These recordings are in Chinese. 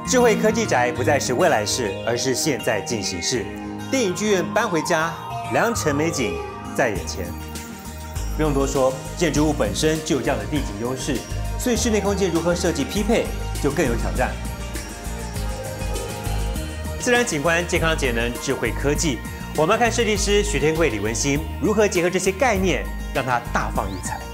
智慧科技宅不再是未来式，而是现在进行式。电影剧院搬回家，良辰美景在眼前。不用多说，建筑物本身就有这样的地景优势，所以室内空间如何设计匹配就更有挑战。自然景观、健康节能、智慧科技，我们要看设计师许天贵、李文新如何结合这些概念，让它大放异彩。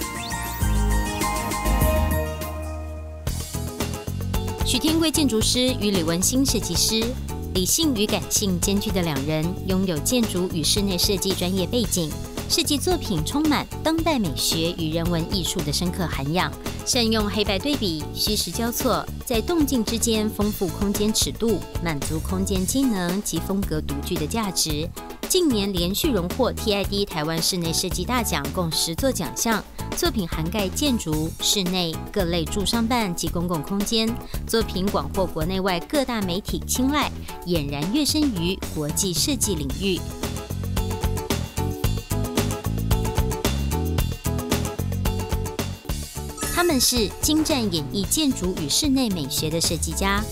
许天贵建筑师与李文新设计师，理性与感性兼具的两人，拥有建筑与室内设计专业背景，设计作品充满当代美学与人文艺术的深刻涵养，善用黑白对比、虚实交错，在动静之间丰富空间尺度，满足空间机能及风格独具的价值。近年连续荣获 TID 台湾室内设计大奖共10座奖项，作品涵盖建筑、室内各类住商办及公共空间，作品广获国内外各大媒体青睐，俨然跃升于国际设计领域。他们是精湛演绎建筑与室内美学的设计家。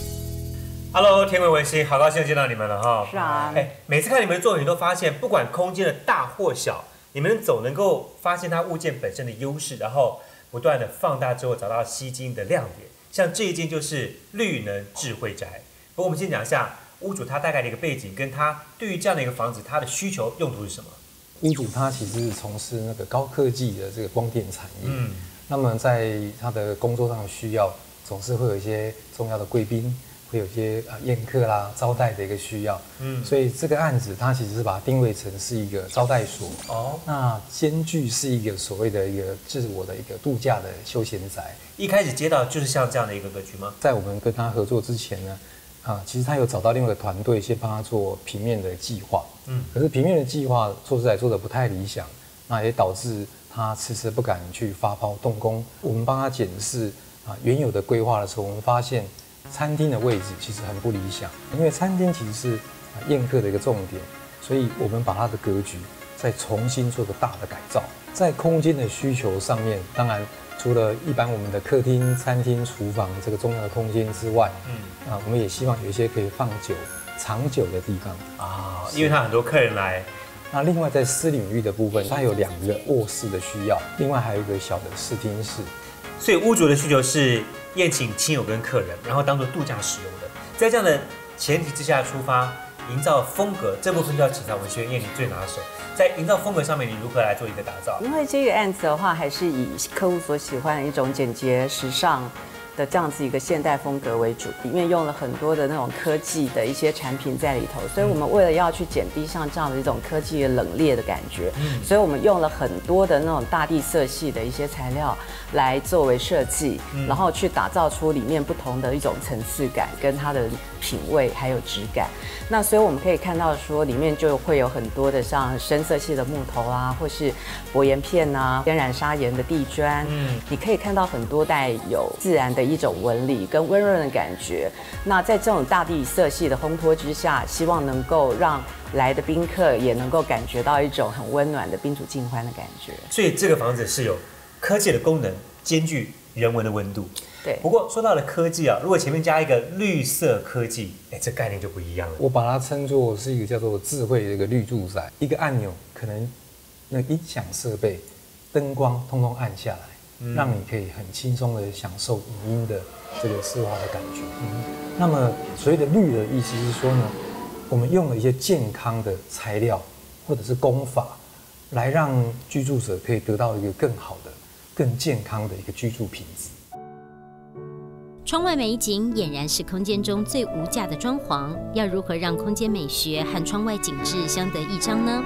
Hello， 天贵文心，好高兴见到你们了哈。 是啊， 每次看你们的作品都发现，不管空间的大或小，你们总能够发现它物件本身的优势，然后不断的放大之后找到吸睛的亮点。像这一间就是绿能智慧宅。不过我们先讲一下屋主他大概的一个背景，跟他对于这样的一个房子，他的需求用途是什么？ 屋主他其实是从事那个高科技的这个光电产业，那么在他的工作上的需要，总是会有一些重要的贵宾。会有一些宴客啦、招待的一个需要，所以这个案子它其实是把它定位成是一个招待所，那兼具是一个所谓的一个自我的一个度假的休闲宅。 一开始接到就是像这样的一个格局吗？ 在我们跟他合作之前呢，其实他有找到另外一个团队先帮他做平面的计划，可是平面的计划说实在做的不太理想，那也导致他迟迟不敢去发包动工。我们帮他检视原有的规划的时候，我们发现。餐厅的位置其实很不理想，因为餐厅其实是宴客的一个重点，所以我们把它的格局再重新做个大的改造。在空间的需求上面，当然除了一般我们的客厅、餐厅、厨房这个重要的空间之外，我们也希望有一些可以放酒、长久的地方因为它很多客人来。 那另外在私领域的部分，它有2个卧室的需要，另外还有一个小的视听室。 所以屋主的需求是宴请亲友跟客人，然后当做度假使用的。在这样的前提之下出发，营造风格这部分就要请教文轩，因为你最拿手。在营造风格上面，你如何来做一个打造？ 因为这个案子的话，还是以客户所喜欢的一种简洁时尚的这样子一个现代风格为主，里面用了很多的那种科技的一些产品在里头，所以我们为了要去减低像这样的一种科技的冷冽的感觉，所以我们用了很多的那种大地色系的一些材料来作为设计，然后去打造出里面不同的一种层次感跟它的品味还有质感。那所以我们可以看到说里面就会有很多的像深色系的木头啊，或是薄岩片啊、天然砂岩的地砖，你可以看到很多带有自然的一种纹理跟温润的感觉。那在这种大地色系的烘托之下，希望能够让来的宾客也能够感觉到一种很温暖的宾主尽欢的感觉。 所以这个房子是有科技的功能，兼具人文的温度。 对。 不过说到了科技如果前面加一个绿色科技，这概念就不一样了。 我把它称作是一个叫做智慧的一个绿住宅，一个按钮可能那音响设备、灯光通通按下来。让你可以很轻松的享受影音的这个丝滑的感觉。那么所谓的绿的意思是说呢，我们用了一些健康的材料或者是工法，来让居住者可以得到一个更好的、更健康的一个居住品质。 窗外美景俨然是空间中最无价的装潢，要如何让空间美学和窗外景致相得益彰呢？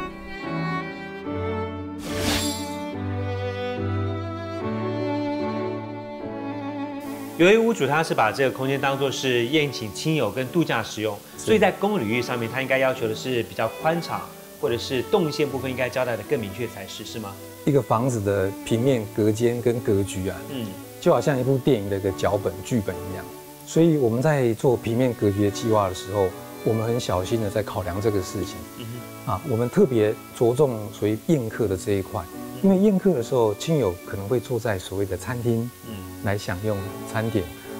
由于屋主他是把这个空间当作是宴请亲友跟度假使用，所以在公共领域上面，他应该要求的是比较宽敞，或者是动线部分应该交代的更明确才是吗？ 一个房子的平面隔间跟格局就好像一部电影的一个脚本剧本一样，所以我们在做平面格局的计划的时候，我们很小心的在考量这个事情。我们特别着重属于宴客的这一块，因为宴客的时候，亲友可能会坐在所谓的餐厅，来享用餐点，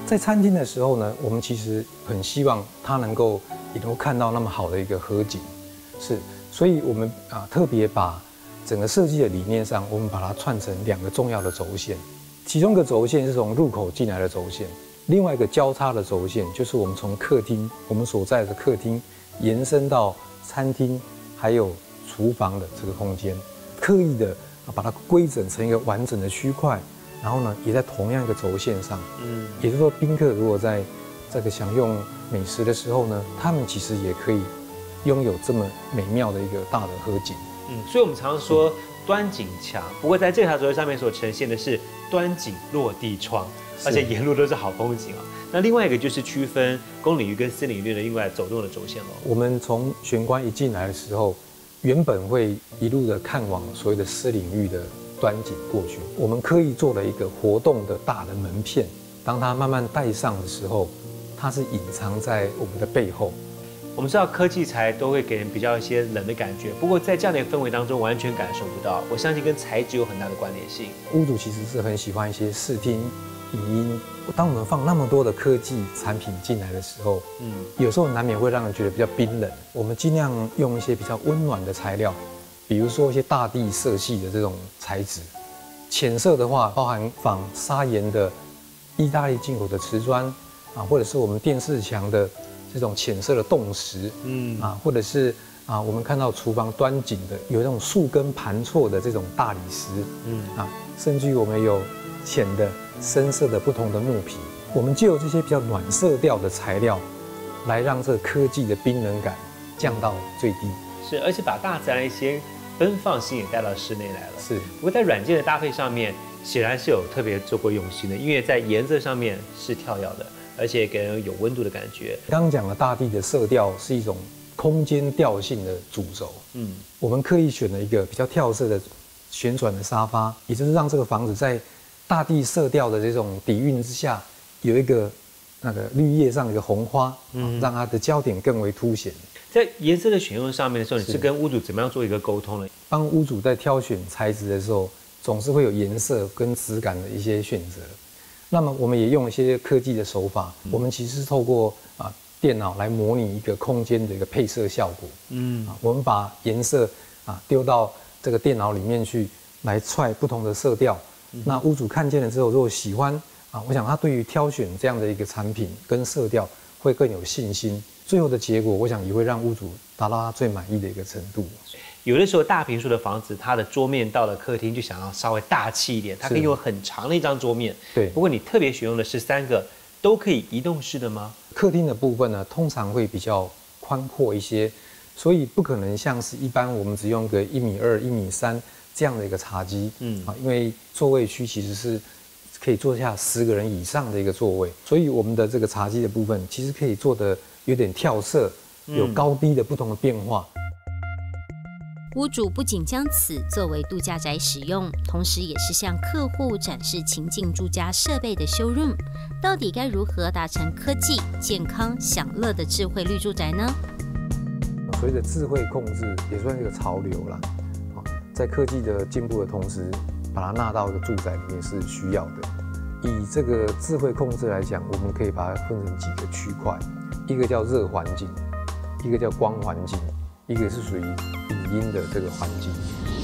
在餐厅的时候呢，我们其实很希望它也能够看到那么好的一个河景，所以我们特别把整个设计的理念上，我们把它串成2个重要的轴线，其中一个轴线是从入口进来的轴线，另外一个交叉的轴线就是我们从客厅，我们所在的客厅延伸到餐厅还有厨房的这个空间，刻意的把它规整成一个完整的区块，然后呢，也在同样一个轴线上，也就是说，宾客如果在这个享用美食的时候呢，他们其实也可以拥有这么美妙的一个大的河景。 所以我们常常说端景墙，不过在这条轴线上面所呈现的是端景落地窗，而且沿路都是好风景啊。那另外一个就是区分公领域跟私领域的另外走动的轴线喽。 我们从玄关一进来的时候，原本会一路的看往所谓的私领域的端景过去，我们刻意做了一个活动的大的门片，当它慢慢带上的时候，它是隐藏在我们的背后。 我们知道科技材都会给人比较一些冷的感觉，不过在这样的一个氛围当中，完全感受不到。我相信跟材质有很大的关联性。 屋主其实是很喜欢一些视听、影音。当我们放那么多的科技产品进来的时候，有时候难免会让人觉得比较冰冷。我们尽量用一些比较温暖的材料，比如说一些大地色系的这种材质。浅色的话，包含仿砂岩的意大利进口的瓷砖或者是我们电视墙的这种浅色的冻石，或者是我们看到厨房端景的有那种树根盘错的这种大理石，甚至于我们有浅的、深色的不同的木皮，我们就有这些比较暖色调的材料，来让这科技的冰冷感降到最低。 是，而且把大自然的一些奔放性也带到室内来了。 是， 不过在软件的搭配上面，显然是有特别做过用心的，因为在颜色上面是跳跃的。而且给人有温度的感觉。 刚刚讲了，大地的色调是一种空间调性的主轴。我们刻意选了一个比较跳色的旋转的沙发，也就是让这个房子在大地色调的这种底蕴之下，有一个那个绿叶上的一个红花，让它的焦点更为凸显。 在颜色的选用上面的时候，你是跟屋主怎么样做一个沟通呢？ 帮屋主在挑选材质的时候，总是会有颜色跟质感的一些选择。那么我们也用一些科技的手法，我们其实是透过电脑来模拟一个空间的一个配色效果。我们把颜色丢到这个电脑里面去，来踹不同的色调。那屋主看见了之后，如果喜欢我想他对于挑选这样的一个产品跟色调会更有信心。最后的结果，我想也会让屋主达到他最满意的一个程度。 有的时候大坪数的房子，它的桌面到了客厅就想要稍微大气一点，它可以有很长的一张桌面。 对。 不过你特别选用的是3个都可以移动式的吗？ 客厅的部分呢，通常会比较宽阔一些，所以不可能像是一般我们只用个1.2米、1.3米这样的一个茶几。因为座位区其实是可以坐下10个人以上的一个座位，所以我们的这个茶几的部分其实可以做的有点跳色，有高低的不同的变化。 屋主不仅将此作为度假宅使用，同时也是向客户展示情境住家设备的 showroom。到底该如何达成科技、健康、享乐的智慧绿住宅呢？ 所谓的智慧控制也算是一个潮流啦。在科技的进步的同时，把它纳到一个住宅里面是需要的。以这个智慧控制来讲，我们可以把它分成几个区块，一个叫热环境，一个叫光环境，一个是属于影音的这个环境。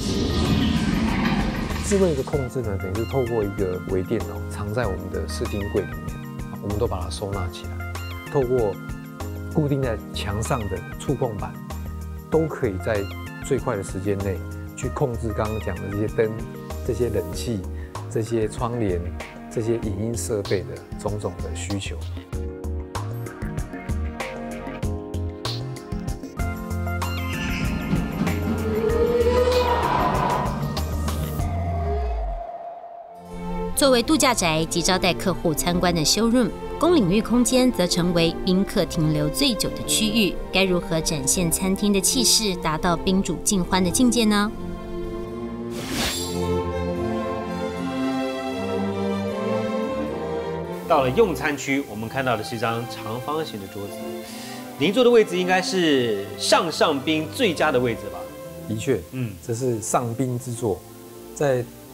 智慧的控制呢，等于是透过一个微电脑藏在我们的视听柜里面，我们都把它收纳起来，透过固定在墙上的触控板，都可以在最快的时间内去控制刚刚讲的这些灯、这些冷气、这些窗帘、这些影音设备的种种的需求。 作为度假宅及招待客户参观的 showroom， 公领域空间则成为宾客停留最久的区域。该如何展现餐厅的气势，达到宾主尽欢的境界呢？ 到了用餐区，我们看到的是一张长方形的桌子。您坐的位置应该是上宾最佳的位置吧？ 的确，这是上宾之座。在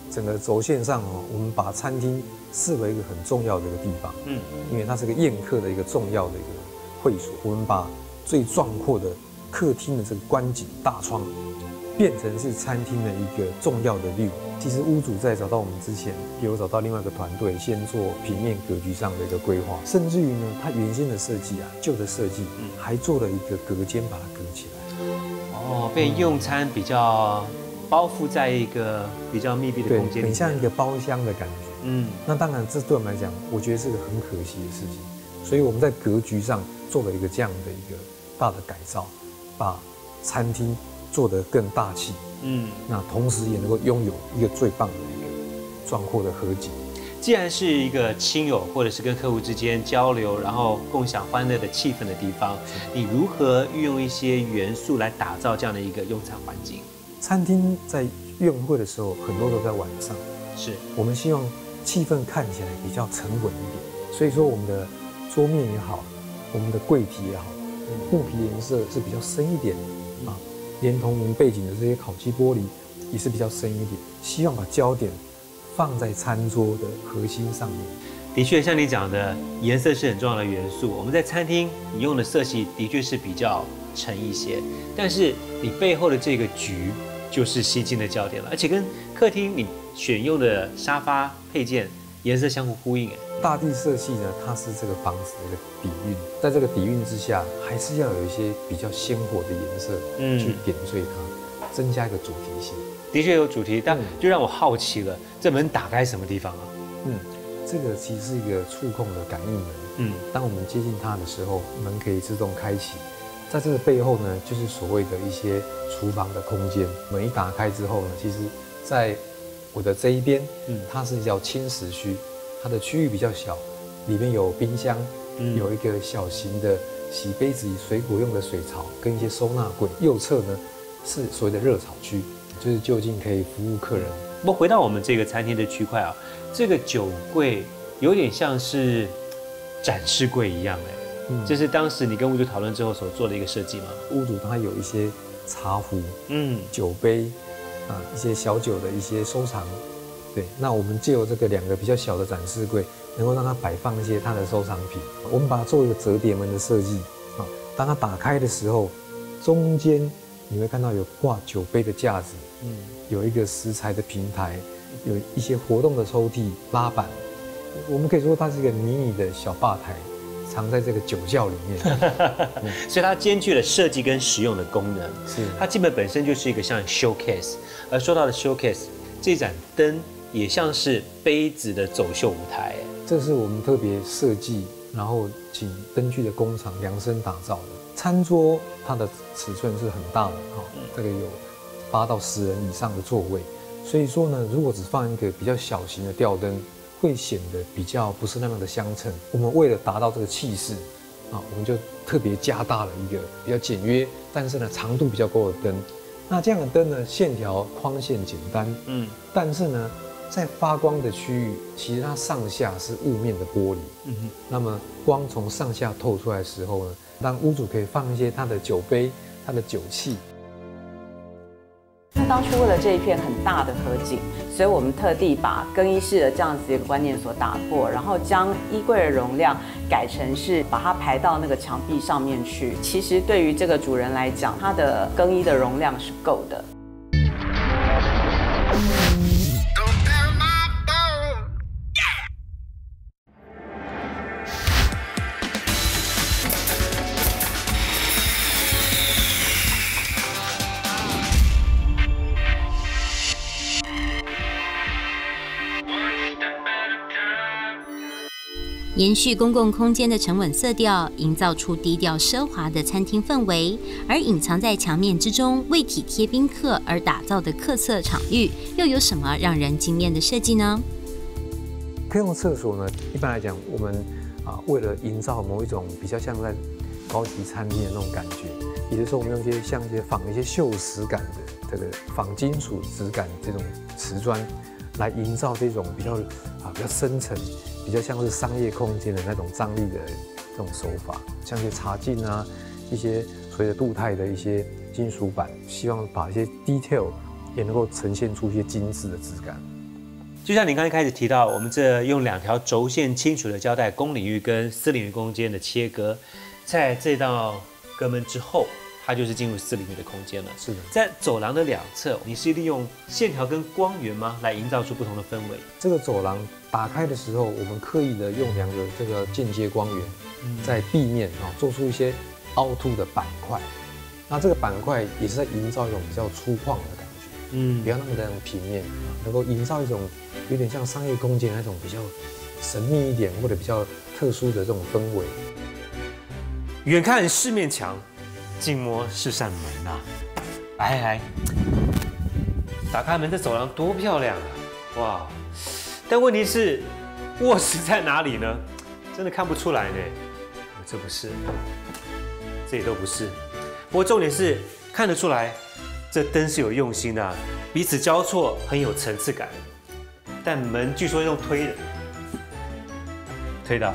整个轴线上哦，我们把餐厅视为一个很重要的一个地方，因为它是个宴客的一个重要的一个会所。我们把最壮阔的客厅的这个观景大窗，变成是餐厅的一个重要的 view。其实屋主在找到我们之前，也有找到另外一个团队，先做平面格局上的一个规划，甚至于呢，他原先的设计啊，旧的设计，还做了一个隔间把它隔起来。 哦，被用餐比较包覆在一个比较密闭的空间里面， 很像一个包厢的感觉。那当然，这对我们来讲，我觉得是个很可惜的事情。所以我们在格局上做了一个这样的一个大的改造，把餐厅做得更大气。那同时也能够拥有一个最棒的一个壮阔的河景。 既然是一个亲友或者是跟客户之间交流，然后共享欢乐的气氛的地方，你如何运用一些元素来打造这样的一个用餐环境？ 餐厅在宴会的时候，很多都在晚上， 是我们希望气氛看起来比较沉稳一点。所以说，我们的桌面也好，我们的柜体也好，木皮颜色是比较深一点的啊。连同我们背景的这些烤漆玻璃也是比较深一点，希望把焦点放在餐桌的核心上面。 的确，像你讲的，颜色是很重要的元素。我们在餐厅你用的色系的确是比较沉一些，但是你背后的这个局就是吸睛的焦点了，而且跟客厅你选用的沙发配件颜色相互呼应。 大地色系呢，它是这个房子的一个底蕴，在这个底蕴之下，还是要有一些比较鲜活的颜色去点缀它，增加一个主题性。 的确有主题，但就让我好奇了，这门打开什么地方啊？ 这个其实是一个触控的感应门。当我们接近它的时候，门可以自动开启。在这个背后呢，就是所谓的一些厨房的空间。门一打开之后呢，其实在我的这一边，它是叫轻食区。它的区域比较小，里面有冰箱，有一个小型的洗杯子、水果用的水槽跟一些收纳柜。右侧呢是所谓的热炒区，就是就近可以服务客人。 不过回到我们这个餐厅的区块啊，这个酒柜有点像是展示柜一样这是当时你跟屋主讨论之后所做的一个设计吗？ 屋主他有一些茶壶、酒杯啊，一些小酒的一些收藏。对，那我们借由这个2个比较小的展示柜，能够让它摆放一些它的收藏品。我们把它做一个折叠门的设计啊，当它打开的时候，中间你会看到有挂酒杯的架子，有一个食材的平台，有一些活动的抽屉、拉板。我们可以说它是一个迷你的小吧台，藏在这个酒窖里面。 所以它兼具了设计跟实用的功能。 是， 它基本本身就是一个像 showcase， 而说到的 showcase， 这盏灯也像是杯子的走秀舞台。 这是我们特别设计，然后请灯具的工厂量身打造的。餐桌它的尺寸是很大的这个有8到10人以上的座位，所以说呢，如果只放一个比较小型的吊灯，会显得比较不是那么的相称。我们为了达到这个气势我们就特别加大了一个比较简约，但是呢长度比较高的灯。那这样的灯呢，线条框线简单，但是呢，在发光的区域，其实它上下是雾面的玻璃，那么光从上下透出来的时候呢，让屋主可以放一些他的酒杯、他的酒器。 那当初为了这一片很大的河景，所以我们特地把更衣室的这样子一个观念所打破，然后将衣柜的容量改成是把它排到那个墙壁上面去。其实对于这个主人来讲，他的更衣的容量是够的。 延续公共空间的沉稳色调，营造出低调奢华的餐厅氛围。而隐藏在墙面之中，为体贴宾客而打造的客厕场域，又有什么让人惊艳的设计呢？ 客用厕所呢，一般来讲，我们为了营造某一种比较像在高级餐厅的那种感觉，有的时候我们用一些仿一些锈蚀感的这个仿金属质感这种瓷砖，来营造这种比较深层。比较像是商业空间的那种张力的这种手法，像一些茶镜啊，一些所谓的镀钛的一些金属板，希望把一些 detail 也能够呈现出一些精致的质感。 就像您刚才开始提到，我们这用2条轴线清楚的交代公领域跟私领域空间的切割，在这道隔门之后，它就是进入私领域的空间了。 是的， 在走廊的2侧，你是利用线条跟光源吗，来营造出不同的氛围？ 这个走廊打开的时候，我们刻意的用2个这个间接光源，在壁面做出一些凹凸的板块。那这个板块也是在营造一种比较粗犷的感觉，不要那么的平面，能够营造一种有点像商业空间那种比较神秘一点或者比较特殊的这种氛围。 远看是面墙，近摸是扇门呐。来，打开门，这走廊多漂亮啊！哇！但问题是，卧室在哪里呢？真的看不出来呢。这不是，这也都不是。不过重点是看得出来，这灯是有用心的啊，彼此交错，很有层次感。但门据说用推的，推到。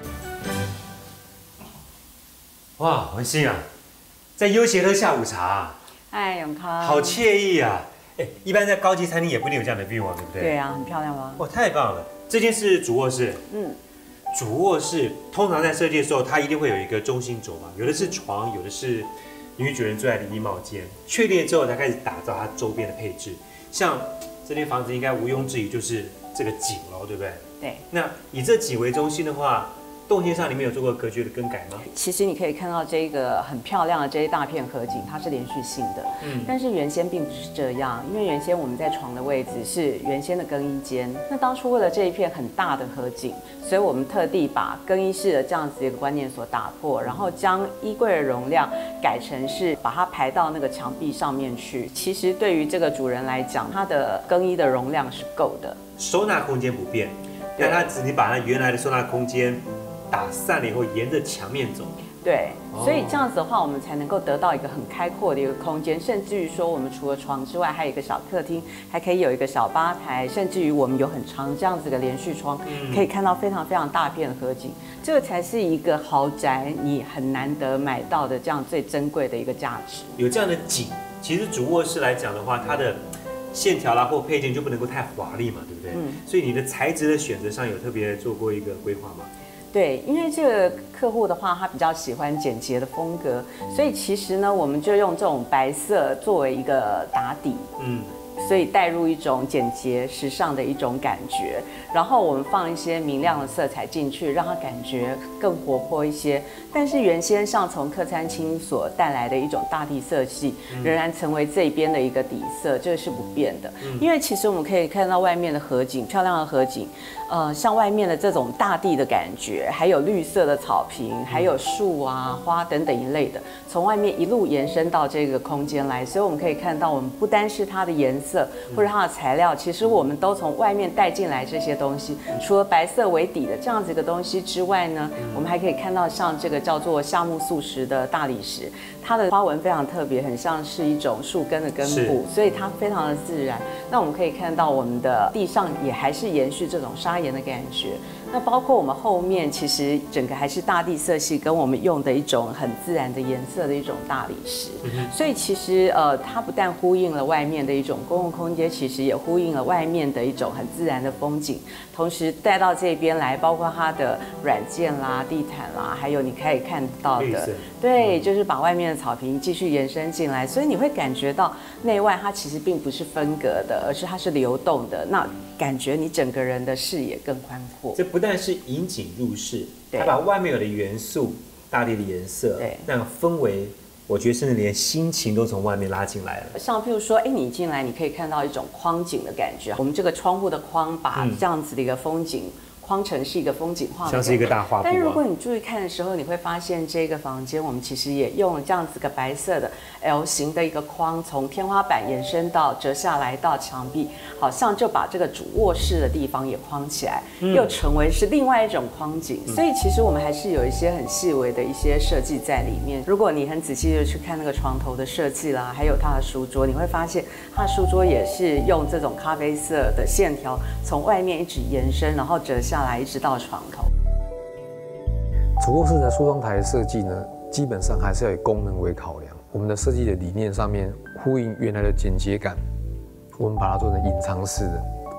哇，文心啊，在悠闲喝下午茶啊。 嗨，永康， 好惬意啊！一般在高级餐厅也不一定有这样的 view 啊，对不对？ 对啊，很漂亮吗？ 哇，太棒了！这间是主卧室。主卧室通常在设计的时候，它一定会有一个中心轴嘛，有的是床，有的是女主人最爱的衣帽间。确定之后才开始打造它周边的配置。像这间房子应该毋庸置疑就是这个井喽，对不对？ 对。 那以这井为中心的话，动线上你们有做过格局的更改吗？ 其实你可以看到这个很漂亮的这一大片河景，它是连续性的。但是原先并不是这样，因为原先我们在床的位置是原先的更衣间。那当初为了这一片很大的河景，所以我们特地把更衣室的这样子一个观念所打破，然后将衣柜的容量改成是把它排到那个墙壁上面去。其实对于这个主人来讲，他的更衣的容量是够的， 收纳空间不变，但它只你把它原来的收纳空间打散了以后，沿着墙面走。 对，所以这样子的话，我们才能够得到一个很开阔的一个空间，甚至于说，我们除了床之外，还有一个小客厅，还可以有一个小吧台，甚至于我们有很长这样子的连续窗，可以看到非常非常大片的河景。这个才是一个豪宅你很难得买到的这样最珍贵的一个价值。 有这样的景，其实主卧室来讲的话，它的线条啦或配件就不能够太华丽嘛，对不对？所以你的材质的选择上有特别做过一个规划吗？ 对，因为这个客户的话，他比较喜欢简洁的风格，所以其实呢，我们就用这种白色作为一个打底，所以带入一种简洁时尚的一种感觉，然后我们放一些明亮的色彩进去，让它感觉更活泼一些。但是原先像从客餐厅所带来的一种大地色系，仍然成为这边的一个底色，这个是不变的。因为其实我们可以看到外面的河景，漂亮的河景，像外面的这种大地的感觉，还有绿色的草坪，还有树啊、花等等一类的，从外面一路延伸到这个空间来，所以我们可以看到，我们不单是它的颜色或者它的材料，其实我们都从外面带进来这些东西。除了白色为底的这样子一个东西之外呢，我们还可以看到像这个叫做夏目漱石的大理石，它的花纹非常特别，很像是一种树根的根部，所以它非常的自然。那我们可以看到我们的地上也还是延续这种砂岩的感觉。那包括我们后面，其实整个还是大地色系，跟我们用的一种很自然的颜色的一种大理石。所以其实它不但呼应了外面的一种公共空间，其实也呼应了外面的一种很自然的风景，同时带到这边来，包括它的软件啦、地毯啦，还有你可以看到的，对，就是把外面的草坪继续延伸进来，所以你会感觉到内外它其实并不是分隔的，而是它是流动的。那感觉你整个人的视野更宽阔。 这不但是引景入室，它把外面有的元素、大地的颜色、那个氛围，我觉得甚至连心情都从外面拉进来了。 像譬如说，你进来你可以看到一种框景的感觉。我们这个窗户的框把这样子的一个风景框成是一个风景画的， 像是一个大画布。 但是如果你注意看的时候，你会发现这个房间我们其实也用了这样子个白色的 L 型的一个框，从天花板延伸到折下来到墙壁，好像就把这个主卧室的地方也框起来，又成为是另外一种框景。所以其实我们还是有一些很细微的一些设计在里面。如果你很仔细的去看那个床头的设计啦，还有它的书桌，你会发现它的书桌也是用这种咖啡色的线条从外面一直延伸，然后折下来一直到床头。 主卧室的梳妆台的设计呢，基本上还是要以功能为考量。我们的设计的理念上面呼应原来的简洁感，我们把它做成隐藏式的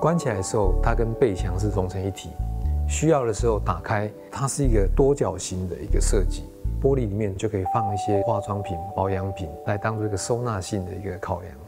关起来的时候，它跟背墙是融成一体，需要的时候打开，它是一个多角形的一个设计。玻璃里面就可以放一些化妆品、保养品，来当做一个收纳性的一个考量。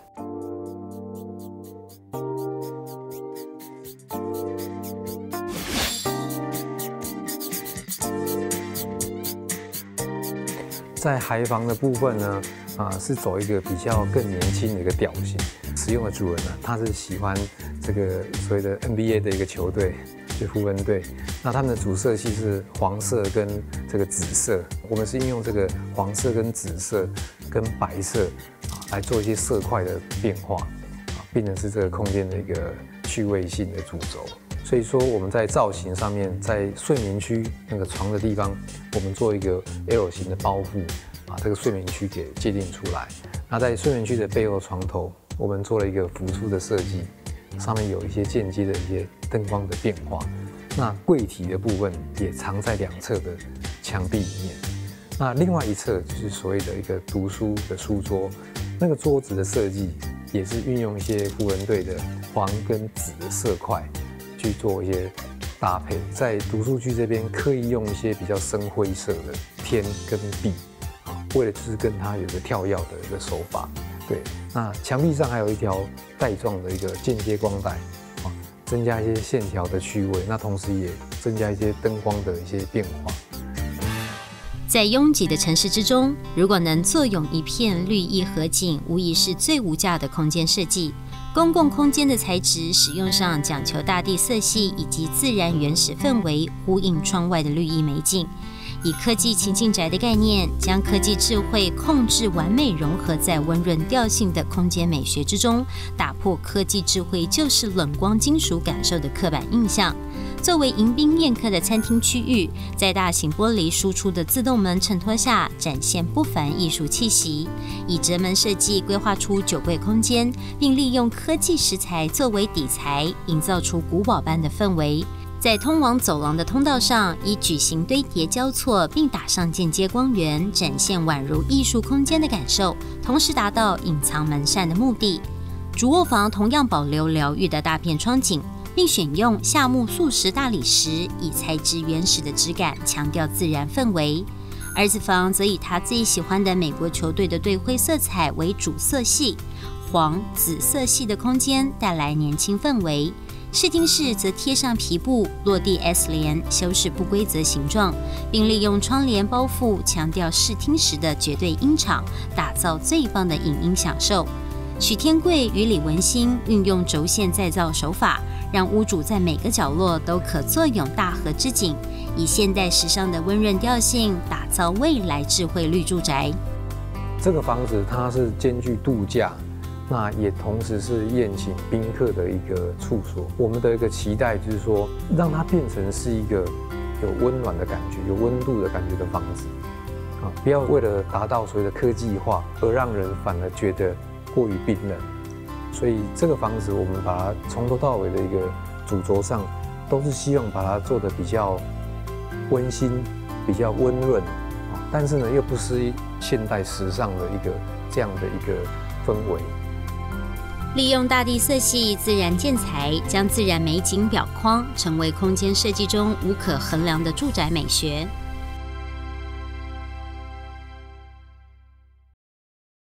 在孩房的部分呢，是走一个比较更年轻的一个调性。使用的主人呢，他是喜欢这个所谓的 NBA 的一个球队，就湖人队。那他们的主色系是黄色跟这个紫色，我们是运用这个黄色跟紫色跟白色来做一些色块的变化，变成是这个空间的一个趣味性的主轴。所以说我们在造型上面，在睡眠区那个床的地方，我们做一个 L 型的包覆，把这个睡眠区给界定出来。那在睡眠区的背后床头，我们做了一个浮出的设计，上面有一些间接的一些灯光的变化。那柜体的部分也藏在两侧的墙壁里面。那另外一侧就是所谓的一个读书的书桌，那个桌子的设计也是运用一些湖人队的黄跟紫的色块去做一些搭配。在读书区这边刻意用一些比较深灰色的天跟地，为了就是跟它有个跳跃的一个手法。对，那墙壁上还有一条带状的一个间接光带，增加一些线条的趣味，那同时也增加一些灯光的一些变化。 在拥挤的城市之中，如果能坐拥一片绿意河景，无疑是最无价的空间设计。公共空间的材质使用上讲求大地色系以及自然原始氛围，呼应窗外的绿意美景。以科技情境宅的概念，将科技智慧控制完美融合在温润调性的空间美学之中，打破科技智慧就是冷光金属感受的刻板印象。作为迎宾宴客的餐厅区域，在大型玻璃输出的自动门衬托下，展现不凡艺术气息。以折门设计规划出酒柜空间，并利用科技石材作为底材，营造出古堡般的氛围。在通往走廊的通道上，以矩形堆叠交错，并打上间接光源，展现宛如艺术空间的感受，同时达到隐藏门扇的目的。主卧房同样保留疗愈的大片窗景，并选用夏目漱石大理石，以材质原始的质感强调自然氛围。儿子房则以他最喜欢的美国球队的队徽色彩为主色系，黄紫色系的空间带来年轻氛围。视听室则贴上皮布落地 S 帘，修饰不规则形状，并利用窗帘包覆，强调视听时的绝对音场，打造最棒的影音享受。许天贵与李文兴运用轴线再造手法，让屋主在每个角落都可坐拥大河之景，以现代时尚的温润调性，打造未来智慧绿住宅。 这个房子它是兼具度假，那也同时是宴请宾客的一个处所。我们的一个期待就是说，让它变成是一个有温暖的感觉、有温度的感觉的房子，不要为了达到所谓的科技化，而让人反而觉得过于冰冷。所以这个房子我们把它从头到尾的一个主轴上，都是希望把它做得比较温馨、比较温润，但是呢又不失现代时尚的一个这样的一个氛围。 利用大地色系、自然建材，将自然美景裱框，成为空间设计中无可衡量的住宅美学。